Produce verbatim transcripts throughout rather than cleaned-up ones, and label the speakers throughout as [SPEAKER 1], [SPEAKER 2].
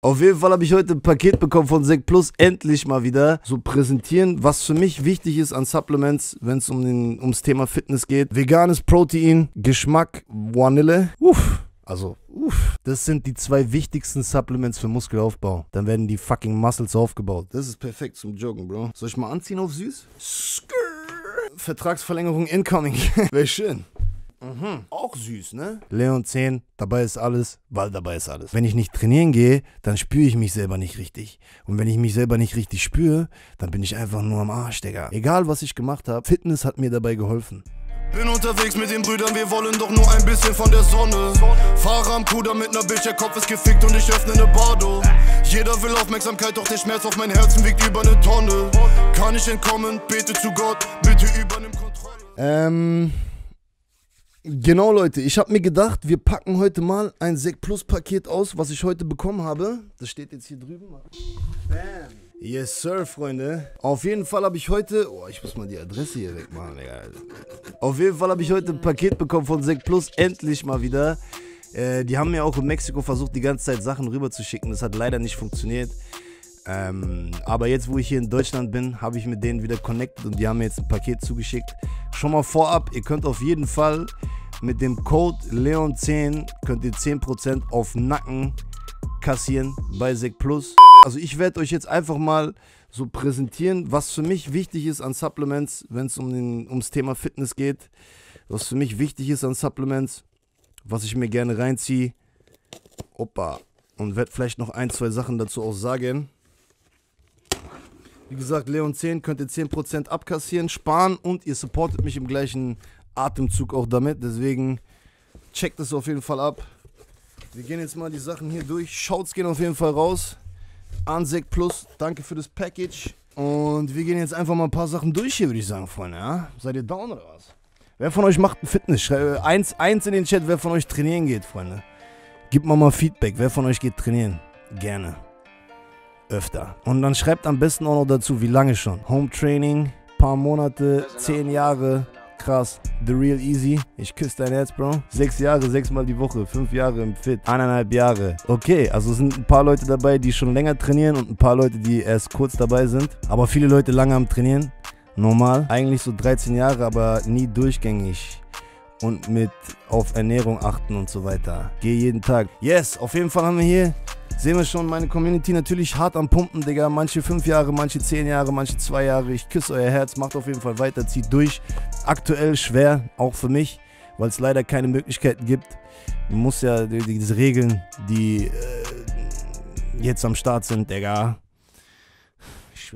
[SPEAKER 1] Auf jeden Fall habe ich heute ein Paket bekommen von Sec Plus, endlich mal wieder so präsentieren, was für mich wichtig ist an Supplements, wenn es um den, ums Thema Fitness geht. Veganes Protein, Geschmack, Vanille. Uff. Also, uff. Das sind die zwei wichtigsten Supplements für Muskelaufbau. Dann werden die fucking Muscles aufgebaut. Das ist perfekt zum Joggen, Bro. Soll ich mal anziehen auf süß? Skrrr. Vertragsverlängerung incoming. Wäre schön. Mhm. Auch süß, ne? Leon zehn, dabei ist alles, weil dabei ist alles. Wenn ich nicht trainieren gehe, dann spüre ich mich selber nicht richtig. Und wenn ich mich selber nicht richtig spüre, dann bin ich einfach nur am Arsch, Digga. Egal, was ich gemacht habe, Fitness hat mir dabei geholfen.
[SPEAKER 2] Bin unterwegs mit den Brüdern, wir wollen doch nur ein bisschen von der Sonne. Fahre am Kuder mit ner Bitch, der Kopf ist gefickt und ich öffne ne Bardo. Jeder will Aufmerksamkeit, doch der Schmerz auf mein Herzen wiegt über ne Tonne. Kann ich entkommen, bete zu Gott, bitte übernimm Kontrolle.
[SPEAKER 1] Ähm... Genau, Leute, ich habe mir gedacht, wir packen heute mal ein Sec Plus Paket aus, was ich heute bekommen habe. Das steht jetzt hier drüben. Bam. Yes, Sir, Freunde. Auf jeden Fall habe ich heute... Oh, ich muss mal die Adresse hier wegmachen, Digga. Auf jeden Fall habe ich heute ein Paket bekommen von Sec Plus, endlich mal wieder. Äh, die haben mir auch in Mexiko versucht, die ganze Zeit Sachen rüber zu schicken. Das hat leider nicht funktioniert. Ähm, aber jetzt, wo ich hier in Deutschland bin, habe ich mit denen wieder connected und die haben mir jetzt ein Paket zugeschickt. Schon mal vorab, ihr könnt auf jeden Fall mit dem Code Leon zehn könnt ihr zehn Prozent auf Nacken kassieren bei Sec Plus. Also ich werde euch jetzt einfach mal so präsentieren, was für mich wichtig ist an Supplements, wenn es um den, ums Thema Fitness geht. Was für mich wichtig ist an Supplements, was ich mir gerne reinziehe. Opa. Und werde vielleicht noch ein, zwei Sachen dazu auch sagen. Wie gesagt, Leon zehn könnt ihr zehn Prozent abkassieren, sparen und ihr supportet mich im gleichen Atemzug auch damit. Deswegen checkt es auf jeden Fall ab. Wir gehen jetzt mal die Sachen hier durch. Shouts gehen auf jeden Fall raus an Sec Plus. Danke für das Package. Und wir gehen jetzt einfach mal ein paar Sachen durch hier, würde ich sagen, Freunde. Ja? Seid ihr down oder was? Wer von euch macht ein Fitness? Schreibt eins, eins in den Chat, wer von euch trainieren geht, Freunde. Gebt mal mal Feedback. Wer von euch geht trainieren? Gerne. Öfter. Und dann schreibt am besten auch noch dazu, wie lange schon. Home Training, paar Monate, zehn Jahre. Krass. The Real Easy. Ich küsse dein Herz, Bro. Sechs Jahre, sechsmal die Woche. Fünf Jahre im Fit. Eineinhalb Jahre. Okay, also sind ein paar Leute dabei, die schon länger trainieren und ein paar Leute, die erst kurz dabei sind. Aber viele Leute lange am Trainieren. Normal. Eigentlich so dreizehn Jahre, aber nie durchgängig. Und mit auf Ernährung achten und so weiter. Geh jeden Tag. Yes, auf jeden Fall haben wir hier... Sehen wir schon, meine Community natürlich hart am Pumpen, Digga. Manche fünf Jahre, manche zehn Jahre, manche zwei Jahre. Ich küsse euer Herz, macht auf jeden Fall weiter, zieht durch. Aktuell schwer, auch für mich, weil es leider keine Möglichkeiten gibt. Man muss ja die, diese Regeln, die äh, jetzt am Start sind, Digga. Ich,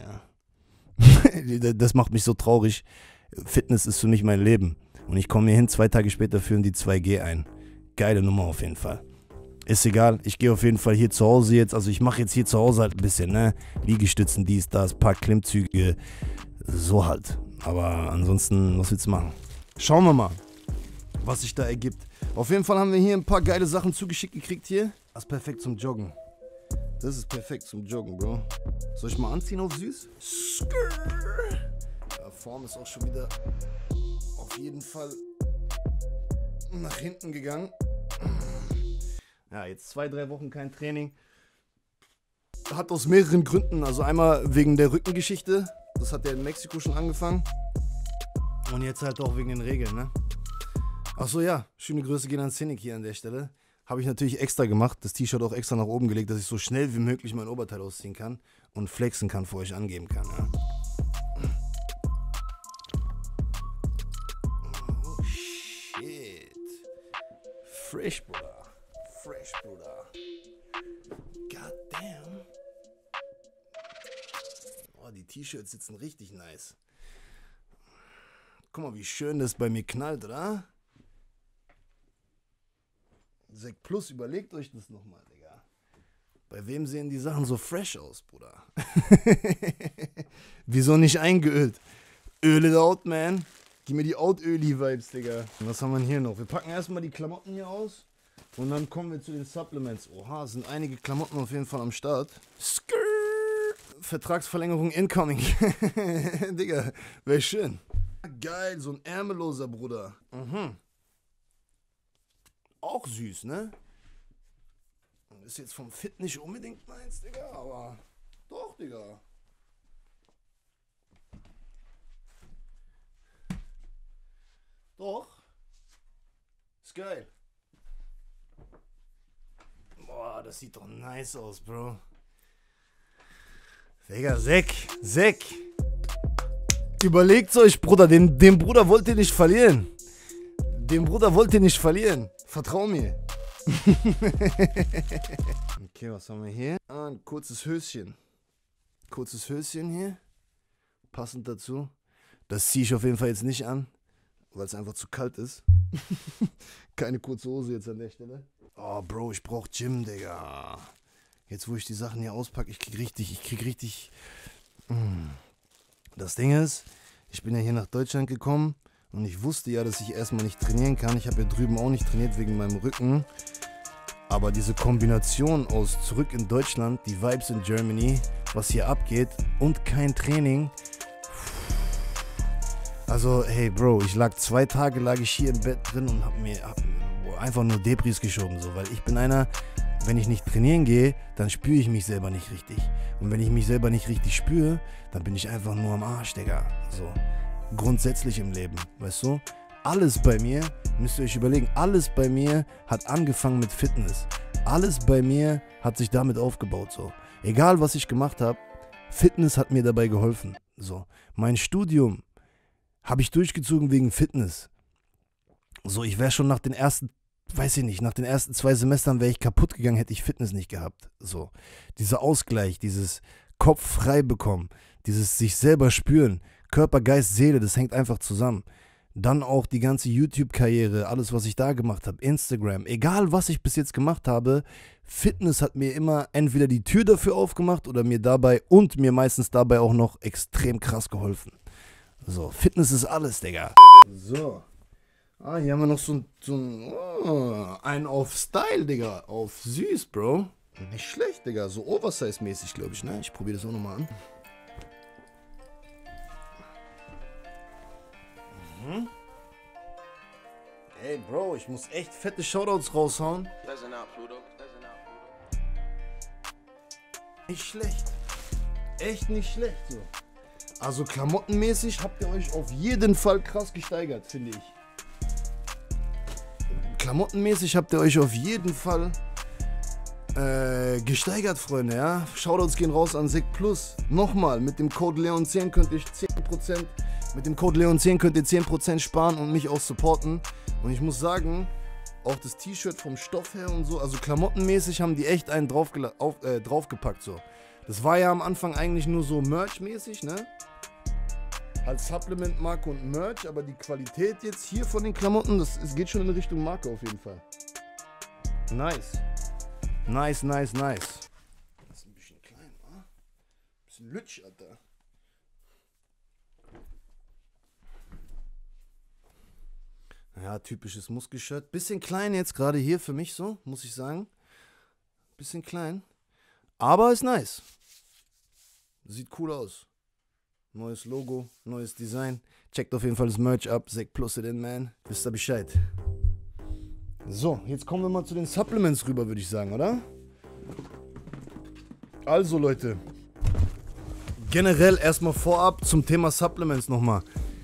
[SPEAKER 1] ja. Das macht mich so traurig. Fitness ist für mich mein Leben. Und ich komme hier hin, zwei Tage später führen die zwei G ein. Geile Nummer auf jeden Fall. Ist egal, ich gehe auf jeden Fall hier zu Hause jetzt, also ich mache jetzt hier zu Hause halt ein bisschen, ne, Liegestützen, dies, das, paar Klimmzüge, so halt. Aber ansonsten, was willst du machen? Schauen wir mal, was sich da ergibt. Auf jeden Fall haben wir hier ein paar geile Sachen zugeschickt gekriegt hier. Das ist perfekt zum Joggen. Das ist perfekt zum Joggen, Bro. Soll ich mal anziehen auf süß? Skrrr. Ja, Form ist auch schon wieder auf jeden Fall nach hinten gegangen. Ja, jetzt zwei, drei Wochen kein Training. Hat aus mehreren Gründen. Also einmal wegen der Rückengeschichte. Das hat ja in Mexiko schon angefangen. Und jetzt halt auch wegen den Regeln, ne? Achso, ja. Schöne Grüße gehen an Cynic hier an der Stelle. Habe ich natürlich extra gemacht. Das T-Shirt auch extra nach oben gelegt, dass ich so schnell wie möglich mein Oberteil ausziehen kann. Und flexen kann, vor euch angeben kann, ja. Oh, shit. Fresh, Bruder. Fresh, Bruder. God damn. Oh, die T-Shirts sitzen richtig nice. Guck mal, wie schön das bei mir knallt, oder? Sec Plus, überlegt euch das nochmal, Digga. Bei wem sehen die Sachen so fresh aus, Bruder? Wieso nicht eingeölt? Öl it out, man. Gib mir die Out-Öli-Vibes, Digga. Und was haben wir hier noch? Wir packen erstmal die Klamotten hier aus. Und dann kommen wir zu den Supplements. Oha, sind einige Klamotten auf jeden Fall am Start. Skrrr. Vertragsverlängerung incoming. Digga, wäre schön. Geil, so ein ärmelloser Bruder. Mhm. Auch süß, ne? Ist jetzt vom Fit nicht unbedingt meins, Digga, aber doch, Digga. Doch. Ist geil. Boah, das sieht doch nice aus, Bro. Digga, Sek, Sek. Überlegt euch, Bruder, den, den Bruder wollt ihr nicht verlieren. Den Bruder wollt ihr nicht verlieren. Vertrau mir. Okay, was haben wir hier? Ah, ein kurzes Höschen. Kurzes Höschen hier. Passend dazu. Das ziehe ich auf jeden Fall jetzt nicht an, weil es einfach zu kalt ist. Keine kurze Hose jetzt an der Stelle. Oh, Bro, ich brauch Gym, Digga. Jetzt, wo ich die Sachen hier auspacke, ich krieg richtig, ich krieg richtig... Mm. Das Ding ist, ich bin ja hier nach Deutschland gekommen und ich wusste ja, dass ich erstmal nicht trainieren kann. Ich habe ja drüben auch nicht trainiert wegen meinem Rücken. Aber diese Kombination aus zurück in Deutschland, die Vibes in Germany, was hier abgeht und kein Training. Also, hey Bro, ich lag zwei Tage lag ich hier im Bett drin und hab mir hab einfach nur Debris geschoben, so, weil ich bin einer, wenn ich nicht trainieren gehe, dann spüre ich mich selber nicht richtig. Und wenn ich mich selber nicht richtig spüre, dann bin ich einfach nur am Arsch, Digga. So, grundsätzlich im Leben, weißt du? Alles bei mir, müsst ihr euch überlegen, alles bei mir hat angefangen mit Fitness. Alles bei mir hat sich damit aufgebaut, so. Egal, was ich gemacht habe, Fitness hat mir dabei geholfen, so. Mein Studium habe ich durchgezogen wegen Fitness. So, ich wäre schon nach den ersten weiß ich nicht, nach den ersten zwei Semestern wäre ich kaputt gegangen, hätte ich Fitness nicht gehabt. So, dieser Ausgleich, dieses Kopf frei bekommen, dieses sich selber spüren, Körper, Geist, Seele, das hängt einfach zusammen. Dann auch die ganze YouTube-Karriere, alles, was ich da gemacht habe, Instagram, egal was ich bis jetzt gemacht habe, Fitness hat mir immer entweder die Tür dafür aufgemacht oder mir dabei und mir meistens dabei auch noch extrem krass geholfen. So, Fitness ist alles, Digga. So. Ah, hier haben wir noch so ein, so ein, oh, einen auf Style, Digga. Auf süß, Bro. Nicht schlecht, Digga. So Oversize-mäßig, glaube ich, ne? Ich probiere das auch nochmal an. Mhm. Ey, Bro, ich muss echt fette Shoutouts raushauen. Nicht schlecht. Echt nicht schlecht, so. Also klamottenmäßig habt ihr euch auf jeden Fall krass gesteigert, finde ich. Klamottenmäßig habt ihr euch auf jeden Fall äh, gesteigert, Freunde, ja. Shoutouts gehen raus an Sek Plus. Nochmal, mit dem Code Leon zehn könnt ihr zehn Prozent, mit dem Code Leon zehn könnt ihr zehn Prozent sparen und mich auch supporten. Und ich muss sagen, auch das T-Shirt vom Stoff her und so, also klamottenmäßig haben die echt einen drauf auf, äh, draufgepackt, so. Das war ja am Anfang eigentlich nur so Merch-mäßig, ne? Halt Supplement-Marke und Merch, aber die Qualität jetzt hier von den Klamotten, das, es geht schon in Richtung Marke auf jeden Fall. Nice. Nice, nice, nice. Das ist ein bisschen klein, wa? Ein bisschen lütsch, Alter. Ja, typisches Muskelshirt. Bisschen klein jetzt gerade hier für mich so, muss ich sagen. Bisschen klein. Aber ist nice. Sieht cool aus. Neues Logo, neues Design. Checkt auf jeden Fall das Merch ab. Sek Plus it in, man. Wisst ihr Bescheid. So, jetzt kommen wir mal zu den Supplements rüber, würde ich sagen, oder? Also, Leute. Generell erstmal vorab zum Thema Supplements nochmal.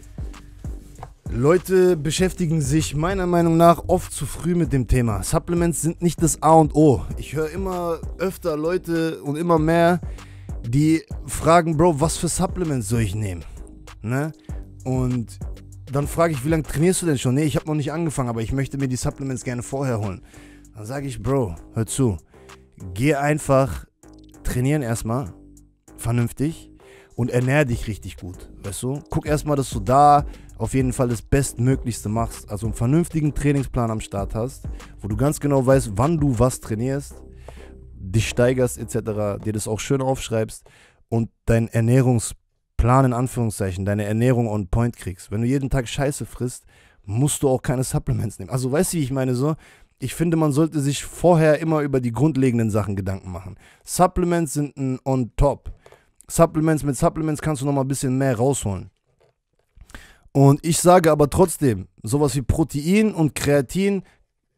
[SPEAKER 1] Leute beschäftigen sich meiner Meinung nach oft zu früh mit dem Thema. Supplements sind nicht das A und O. Ich höre immer öfter Leute und immer mehr, die fragen, Bro, was für Supplements soll ich nehmen? Ne? Und dann frage ich, wie lange trainierst du denn schon? Nee, ich habe noch nicht angefangen, aber ich möchte mir die Supplements gerne vorher holen. Dann sage ich, Bro, hör zu, geh einfach trainieren erstmal, vernünftig, und ernähr dich richtig gut, weißt du? Guck erstmal, dass du da auf jeden Fall das Bestmöglichste machst, also einen vernünftigen Trainingsplan am Start hast, wo du ganz genau weißt, wann du was trainierst, dich steigerst et cetera, dir das auch schön aufschreibst und deinen Ernährungsplan in Anführungszeichen, deine Ernährung on point kriegst. Wenn du jeden Tag Scheiße frisst, musst du auch keine Supplements nehmen. Also weißt du, wie ich meine so? Ich finde, man sollte sich vorher immer über die grundlegenden Sachen Gedanken machen. Supplements sind ein on top. Supplements, mit Supplements kannst du noch mal ein bisschen mehr rausholen. Und ich sage aber trotzdem, sowas wie Protein und Kreatin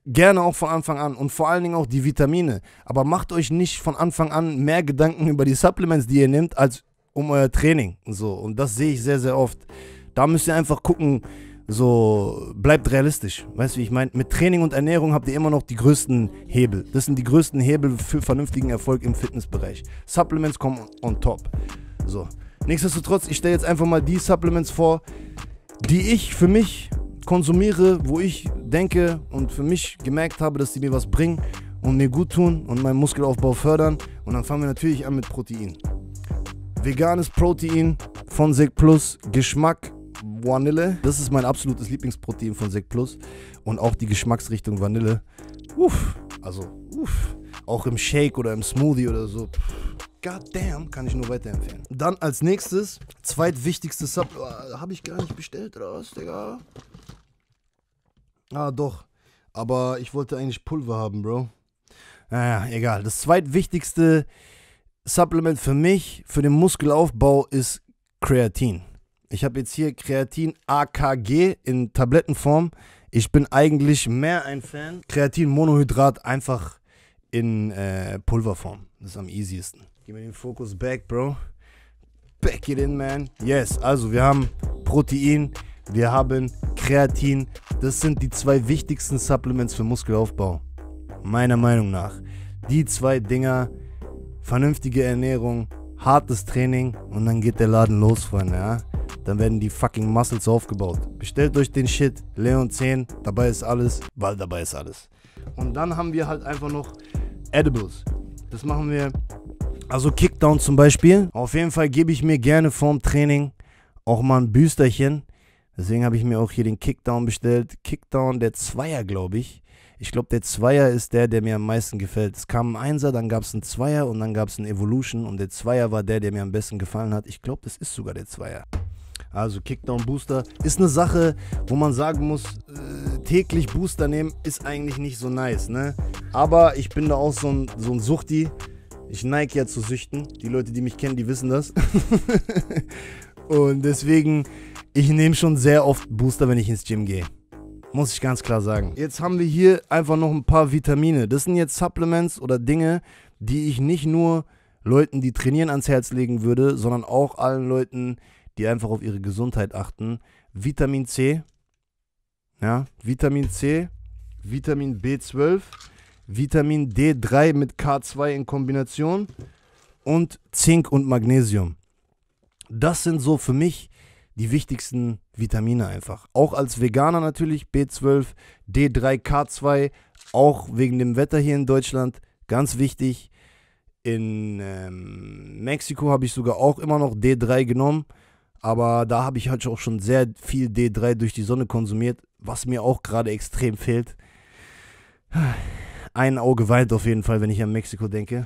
[SPEAKER 1] gerne auch von Anfang an und vor allen Dingen auch die Vitamine. Aber macht euch nicht von Anfang an mehr Gedanken über die Supplements, die ihr nehmt, als um euer Training. So, und das sehe ich sehr, sehr oft. Da müsst ihr einfach gucken, so, bleibt realistisch. Weißt du, wie ich meine? Mit Training und Ernährung habt ihr immer noch die größten Hebel. Das sind die größten Hebel für vernünftigen Erfolg im Fitnessbereich. Supplements kommen on top. So. Nichtsdestotrotz, ich stelle jetzt einfach mal die Supplements vor, die ich für mich konsumiere, wo ich denke und für mich gemerkt habe, dass die mir was bringen und mir gut tun und meinen Muskelaufbau fördern. Und dann fangen wir natürlich an mit Protein. Veganes Protein von Sec Plus, Geschmack Vanille. Das ist mein absolutes Lieblingsprotein von Sec Plus und auch die Geschmacksrichtung Vanille. Uff, also uff. Auch im Shake oder im Smoothie oder so. God damn, kann ich nur weiterempfehlen. Dann als nächstes, zweitwichtigstes Sub... Oh, habe ich gar nicht bestellt oder was, Digga? Ah, doch. Aber ich wollte eigentlich Pulver haben, Bro. Naja, egal. Das zweitwichtigste Supplement für mich, für den Muskelaufbau, ist Kreatin. Ich habe jetzt hier Kreatin A K G in Tablettenform. Ich bin eigentlich mehr ein Fan. Kreatin-Monohydrat einfach in äh, Pulverform. Das ist am easiesten. Gib mir den Fokus back, Bro. Back it in, man. Yes, also wir haben Protein, wir haben Kreatin. Das sind die zwei wichtigsten Supplements für Muskelaufbau. Meiner Meinung nach. Die zwei Dinger, vernünftige Ernährung, hartes Training und dann geht der Laden los, Freunde, ja. Dann werden die fucking Muscles aufgebaut. Bestellt euch den Shit, Leon zehn, dabei ist alles, weil dabei ist alles. Und dann haben wir halt einfach noch Edibles. Das machen wir, also Kickdown zum Beispiel. Auf jeden Fall gebe ich mir gerne vorm Training auch mal ein Büsterchen. Deswegen habe ich mir auch hier den Kickdown bestellt. Kickdown, der Zweier, glaube ich. Ich glaube, der Zweier ist der, der mir am meisten gefällt. Es kam ein Einser, dann gab es einen Zweier und dann gab es einen Evolution. Und der Zweier war der, der mir am besten gefallen hat. Ich glaube, das ist sogar der Zweier. Also Kickdown Booster ist eine Sache, wo man sagen muss, äh, täglich Booster nehmen ist eigentlich nicht so nice, ne? Aber ich bin da auch so ein, so ein Suchti. Ich neige ja zu Süchten. Die Leute, die mich kennen, die wissen das. Und deswegen, ich nehme schon sehr oft Booster, wenn ich ins Gym gehe. Muss ich ganz klar sagen. Jetzt haben wir hier einfach noch ein paar Vitamine. Das sind jetzt Supplements oder Dinge, die ich nicht nur Leuten, die trainieren, ans Herz legen würde, sondern auch allen Leuten, die einfach auf ihre Gesundheit achten. Vitamin C, ja, Vitamin C, Vitamin B zwölf, Vitamin D drei mit K zwei in Kombination und Zink und Magnesium. Das sind so für mich die wichtigsten Vitamine einfach. Auch als Veganer natürlich, B zwölf, D drei, K zwei, auch wegen dem Wetter hier in Deutschland, ganz wichtig. In ähm, Mexiko habe ich sogar auch immer noch D drei genommen. Aber da habe ich halt auch schon sehr viel D drei durch die Sonne konsumiert, was mir auch gerade extrem fehlt. Ein Auge weint auf jeden Fall, wenn ich an Mexiko denke.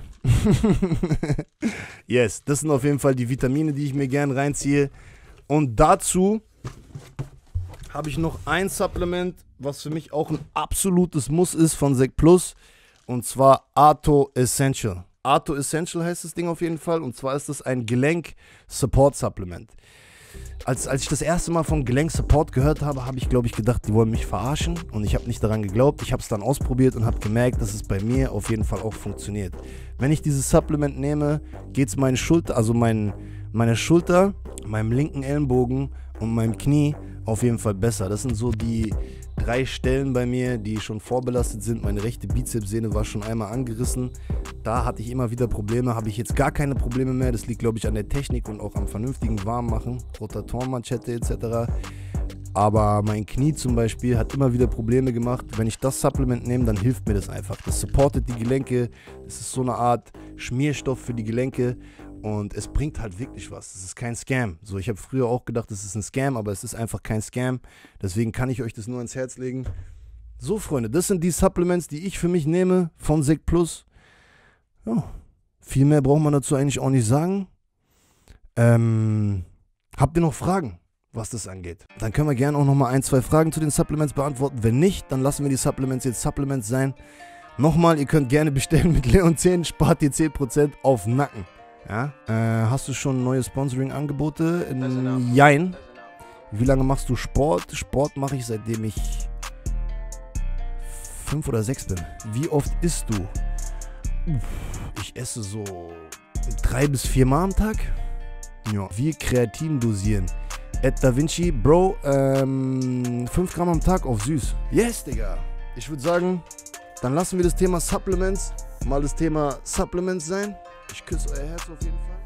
[SPEAKER 1] Yes, das sind auf jeden Fall die Vitamine, die ich mir gern reinziehe. Und dazu habe ich noch ein Supplement, was für mich auch ein absolutes Muss ist von Sec Plus. Und zwar Arto Essential. Arto Essential heißt das Ding auf jeden Fall. Und zwar ist das ein Gelenk-Support-Supplement. Als, als ich das erste Mal von Gelenk-Support gehört habe, habe ich, glaube ich, gedacht, die wollen mich verarschen. Und ich habe nicht daran geglaubt. Ich habe es dann ausprobiert und habe gemerkt, dass es bei mir auf jeden Fall auch funktioniert. Wenn ich dieses Supplement nehme, geht es meine Schulter, also mein, meine Schulter, meinem linken Ellenbogen und meinem Knie auf jeden Fall besser. Das sind so die drei Stellen bei mir, die schon vorbelastet sind. Meine rechte Bizepssehne war schon einmal angerissen. Da hatte ich immer wieder Probleme, habe ich jetzt gar keine Probleme mehr. Das liegt, glaube ich, an der Technik und auch am vernünftigen Warmmachen, Rotatorenmanschette et cetera. Aber mein Knie zum Beispiel hat immer wieder Probleme gemacht. Wenn ich das Supplement nehme, dann hilft mir das einfach. Das supportet die Gelenke. Es ist so eine Art Schmierstoff für die Gelenke. Und es bringt halt wirklich was. Es ist kein Scam. So, ich habe früher auch gedacht, es ist ein Scam, aber es ist einfach kein Scam. Deswegen kann ich euch das nur ans Herz legen. So, Freunde, das sind die Supplements, die ich für mich nehme von Sec Plus. Ja, viel mehr braucht man dazu eigentlich auch nicht sagen. Ähm, habt ihr noch Fragen, was das angeht? Dann können wir gerne auch noch mal ein, zwei Fragen zu den Supplements beantworten. Wenn nicht, dann lassen wir die Supplements jetzt Supplements sein. Nochmal, ihr könnt gerne bestellen mit Leon zehn, spart ihr zehn Prozent auf Nacken. Ja? Äh, hast du schon neue Sponsoring-Angebote? Jein. Wie lange machst du Sport? Sport mache ich, seitdem ich fünf oder sechs bin. Wie oft isst du? Uff, ich esse so drei bis vier Mal am Tag. Ja. Wie Kreatin dosieren? Ed Da Vinci, Bro, ähm, fünf Gramm am Tag auf süß. Yes, Digga. Ich würde sagen, dann lassen wir das Thema Supplements mal das Thema Supplements sein. Ich küsse euer Herz auf jeden Fall.